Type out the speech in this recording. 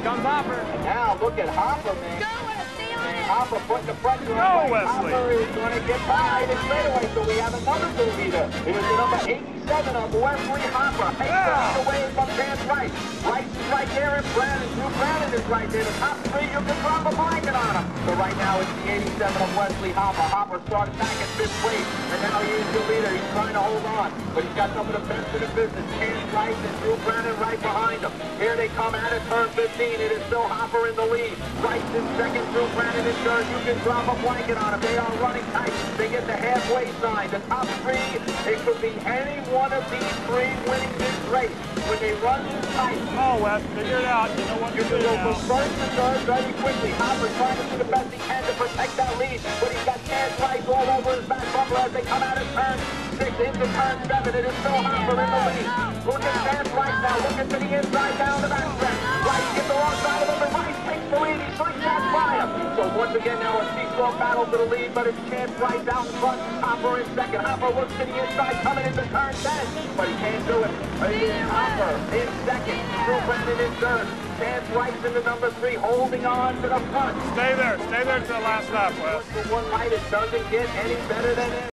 comes Hopper. And now look at Hopper, man. Go, stay on it. Hopper putting the pressure Go, on. Wesley. Hopper is going to get by the straightaway, so we have another new leader. It is the number 87 of Wesley Hopper. Takes away from Chance Rice. Rice is right there, and Drew Brannon is right there. The top three, you can drop a blanket on him. So right now it's the 87 of Wesley Hopper. Hopper started back at fifth place, and now he is the leader. He's trying to hold on, but he's got some of the best in the business. Chance Rice and Drew Brannon right behind him. Here they come at it, turn 15. It is still Hopper in the lead. Rice in second, Drew Brannon in third. You can drop a blanket on him. They are running tight. They get the halfway sign. The top three, it could be any one of these three winning this race. When they run this tight, Oh, Wes, figure it out. You know what you to can do go now. from first to third very quickly. Hopper's trying to do the best he can to protect that lead, but he's got Chance Rice all over his back bumper as they come out of turn 6 into turn 7. It is still Hopper in the lead. Look at Chance Rice now, looking to the inside down the backstretch. Rice gets the wrong side of him, and Rice takes the lead. He slingshots by him. So once again now a seesaw battle for the lead, but it's Chance Rice out in front. Hopper in second. Hopper looks to the inside, coming into turn 10, but he can't do it. Hopper in second. Drew Brannon in third. Chance Rice in the number 3, holding on to the front. Stay there to the last lap, Wes. For one light, it doesn't get any better than it.